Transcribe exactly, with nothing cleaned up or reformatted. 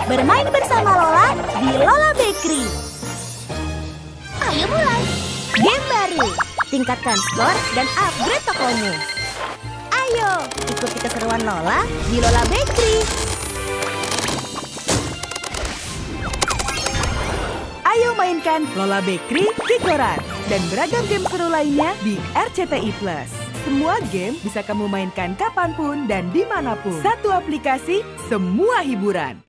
Bermain bersama Lola di Lola Bakery. Ayo mulai. Game baru. Tingkatkan skor dan upgrade tokomu. Ayo, ikuti keseruan Lola di Lola Bakery. Ayo mainkan Lola Bakery, Kikoran, dan beragam game seru lainnya di R C T I Plus. Semua game bisa kamu mainkan kapanpun dan dimanapun. Satu aplikasi, semua hiburan.